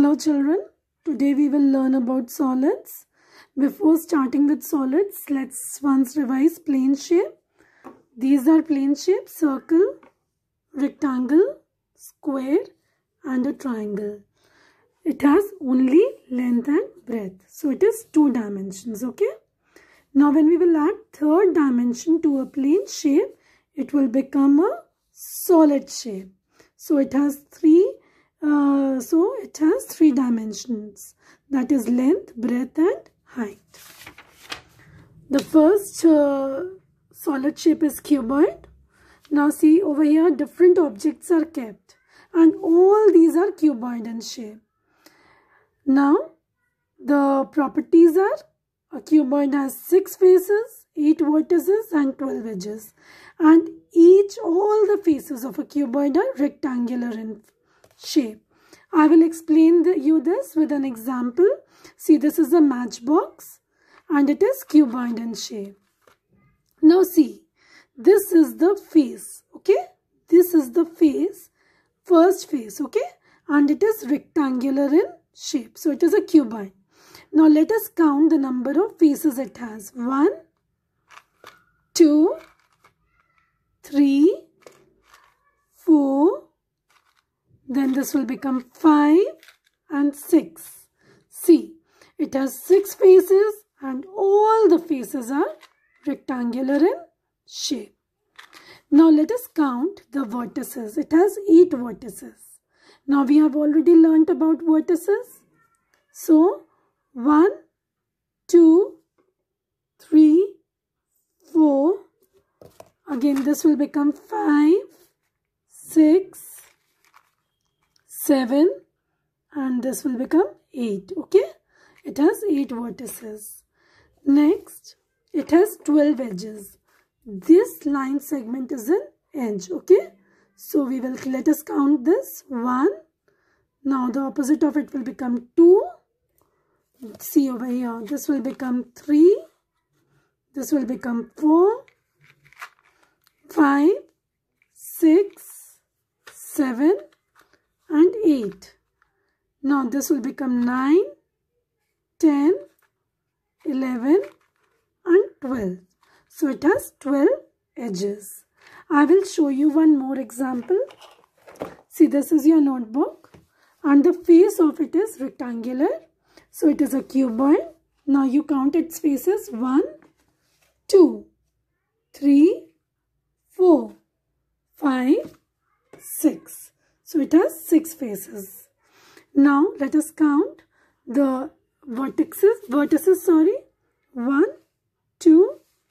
Hello children, today we will learn about solids. Before starting with solids, let's once revise plane shape. These are plane shapes: circle, rectangle, square and a triangle. It has only length and breadth. So it is 2 dimensions, okay? Now when we will add third dimension to a plane shape, it will become a solid shape. So it has three dimensions, that is length, breadth and height. The first solid shape is cuboid. Now see over here, different objects are kept and all these are cuboid in shape. Now the properties are: a cuboid has 6 faces, 8 vertices and 12 edges, and all the faces of a cuboid are rectangular in shape. I will explain you this with an example. See, this is a matchbox and it is cuboid in shape. Now see, this is the face, okay? This is the face, first face, okay? And it is rectangular in shape. So it is a cuboid. Now let us count the number of faces it has. 1, 2, 3, 4, then this will become 5 and 6. See, it has 6 faces and all the faces are rectangular in shape. Now let us count the vertices. It has 8 vertices. Now we have already learnt about vertices. So 1, 2, 3, 4. Again this will become 5, 6, 7 and this will become 8. Okay, it has 8 vertices. Next, it has 12 edges. This line segment is an edge. Okay, so let us count this. 1. Now the opposite of it will become 2. See over here, this will become 3. This will become 4, 5, 6, 7 and 8. Now this will become 9, 10, 11 and 12. So it has 12 edges. I will show you one more example. See, this is your notebook and the face of it is rectangular. So it is a cuboid. Now you count its faces: 1, 2, 3, 4, 5, 6. So it has 6 faces. Now let us count the vertices. 1, 2,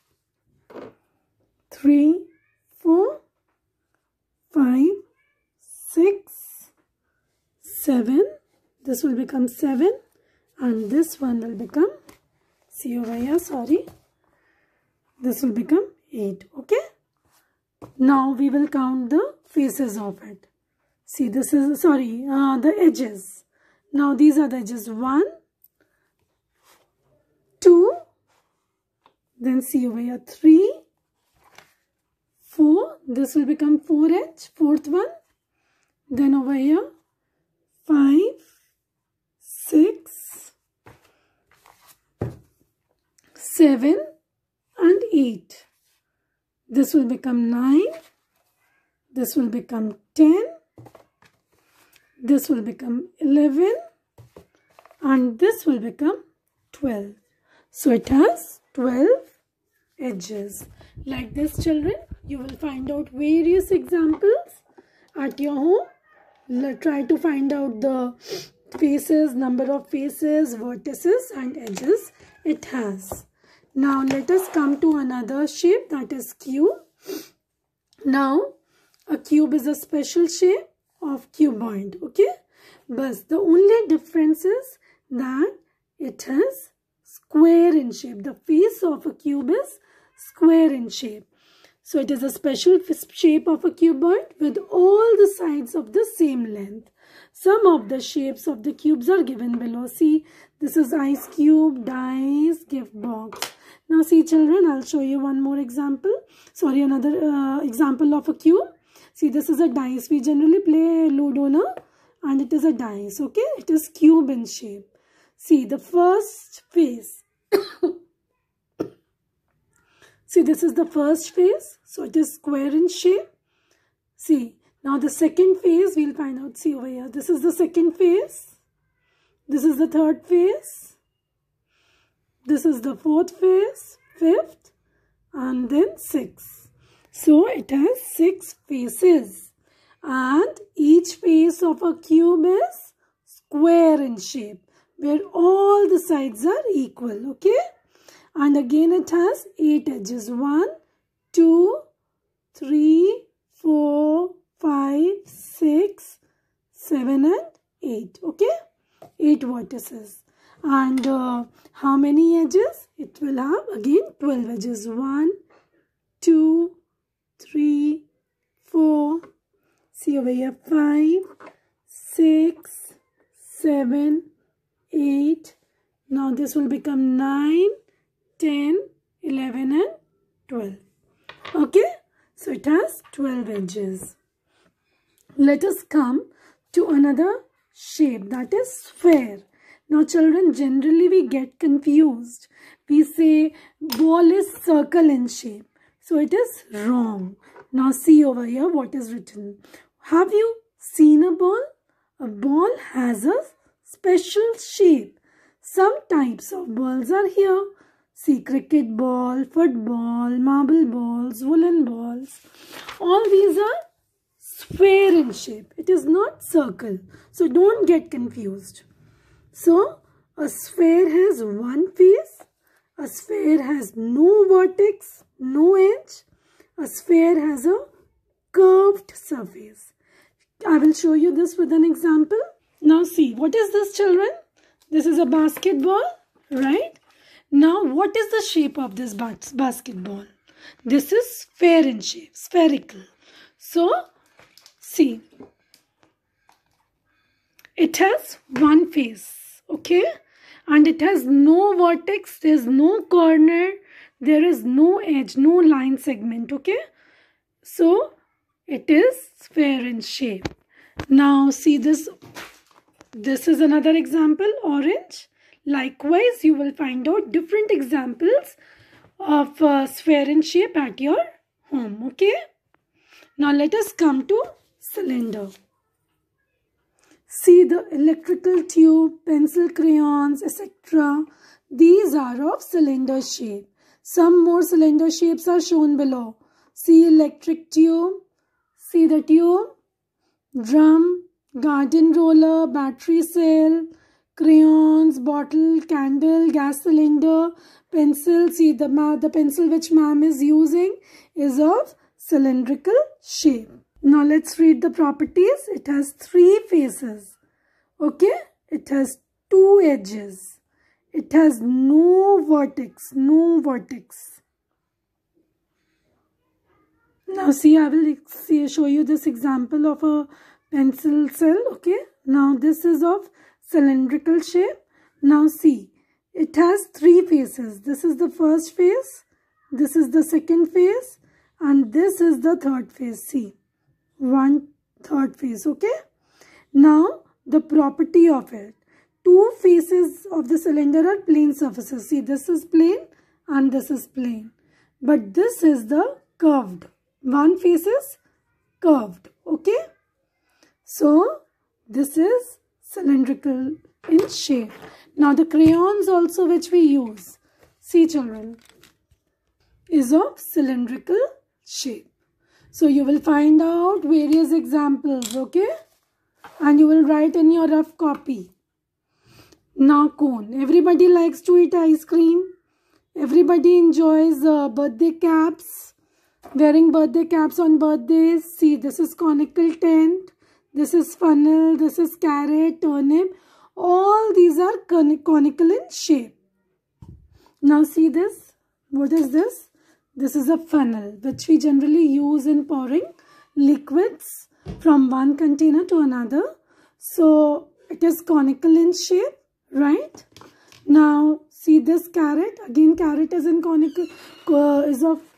3, 4, 5, 6, 7. This will become 7 and this one will become, see over here, this will become 8. Okay. Now we will count the faces of it. See, this is, the edges. Now these are the edges: 1, 2, then see over here 3, 4, this will become 4 edge, 4th one. Then over here 5, 6, 7 and 8. This will become 9, this will become 10, this will become 11 and this will become 12. So it has 12 edges. Like this, children, you will find out various examples at your home. Try to find out the faces, number of faces, vertices and edges it has. Now let us come to another shape, that is cube. Now a cube is a special shape of cuboid, okay? But the only difference is that it is square in shape. The face of a cube is square in shape. So it is a special shape of a cuboid with all the sides of the same length. Some of the shapes of the cubes are given below. See, this is ice cube, dice, gift box. Now see children, I'll show you one more example. Another example of a cube. See, this is a dice. We generally play Ludo, na? and it is a dice. Okay, it is cube in shape. See the first face. See, this is the first face, so it is square in shape. See, now the second face we'll find out. See over here, this is the second face. This is the third face. This is the fourth face, fifth, and then sixth. So it has 6 faces, and each face of a cube is square in shape, where all the sides are equal. Okay, and again it has 8 edges. 1, 2, 3, 4, 5, 6, 7 and 8. Okay, 8 vertices. And how many edges? It will have again 12 edges. 1, 2, 3, 4. See over here, 5, 6, 7, 8. Now this will become 9, 10, 11 and 12. Okay, so it has 12 edges. Let us come to another shape, that is sphere. Now children, generally we get confused. We say ball is circle in shape. So it is wrong. Now see over here what is written. Have you seen a ball? A ball has a special shape. Some types of balls are here. See, cricket ball, football, marble balls, woolen balls. All these are sphere in shape. It is not circle. So don't get confused. So a sphere has one face. A sphere has no vertex, no edge. A sphere has a curved surface. I will show you this with an example. Now see, what is this, children? This is a basketball, right? Now what is the shape of this basketball? This is sphere in shape, spherical. So see, it has one face, okay? And it has no vertex, there is no corner, there is no edge, no line segment, okay? So it is sphere in shape. Now see this. This is another example, orange. Likewise, you will find out different examples of sphere in shape at your home, okay? Now let us come to cylinder. See the electrical tube, pencil crayons, etc. These are of cylinder shape. Some more cylinder shapes are shown below. See electric tube, see the tube, drum, garden roller, battery cell, crayons, bottle, candle, gas cylinder, pencil. See the pencil which ma'am is using is of cylindrical shape. Now let's read the properties. It has 3 faces. Okay, it has 2 edges. It has no vertex, no vertex. Now see, I will show you this example of a pencil cell. Okay, now this is of cylindrical shape. Now see, it has 3 faces. This is the first face, this is the second face, and this is the third face. See, 1 third face. Okay, now the property of it. 2 faces of the cylinder are plane surfaces. See, this is plane and this is plane. But this is the curved. 1 face is curved. Okay. So, this is cylindrical in shape. Now, the crayons also which we use, see children, is of cylindrical shape. So, you will find out various examples, okay? And you will write in your rough copy. Now, cone. Everybody likes to eat ice cream. Everybody enjoys birthday caps. Wearing birthday caps on birthdays. See, this is conical tent. This is funnel. This is carrot, turnip. All these are conical in shape. Now, see this. What is this? This is a funnel which we generally use in pouring liquids from one container to another. So, it is conical in shape, right? Now, see this carrot. Again, carrot is in conical,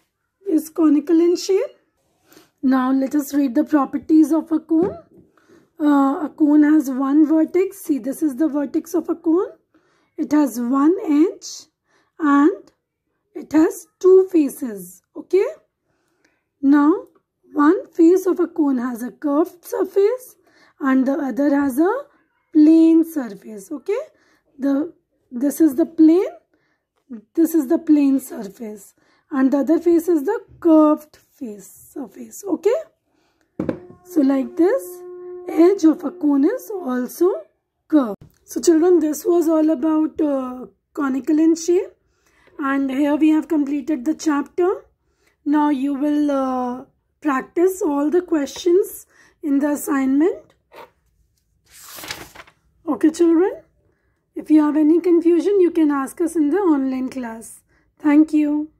is conical in shape. Now, let us read the properties of a cone. a cone has one vertex. See, this is the vertex of a cone. It has one edge and it has two faces. Okay. Now, one face of a cone has a curved surface and the other has a plane surface. Okay. This is the plane. This is the plane surface. And the other face is the curved surface. Okay. So like this, edge of a cone is also curved. So children, this was all about conical in shape. And here we have completed the chapter. Now you will practice all the questions in the assignment. Okay children. If you have any confusion, you can ask us in the online class. Thank you.